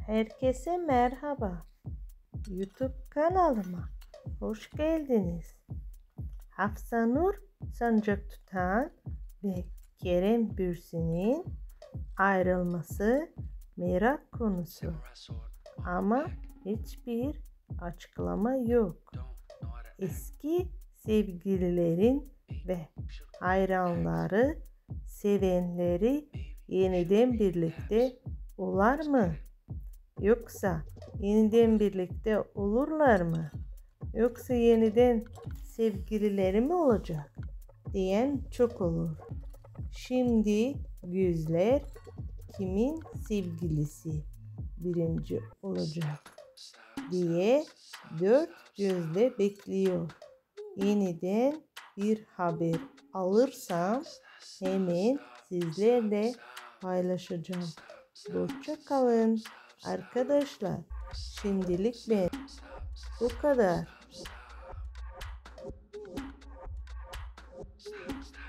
Herkese merhaba. YouTube kanalıma hoş geldiniz. Hafsanur Sancak Tutan ve Kerem Bürsin'in ayrılması merak konusu. Ama hiçbir açıklama yok. Eski sevgililerin ve hayranları, sevenleri yeniden birlikte olar mı? Yoksa yeniden birlikte olurlar mı? Yoksa yeniden sevgilileri mi olacak? Diyen çok olur. Şimdi gözler kimin sevgilisi birinci olacak diye dört gözle bekliyor. Yeniden bir haber alırsam hemen sizlerle paylaşacağım. Hoşça kalın arkadaşlar. Şimdilik ben bu kadar.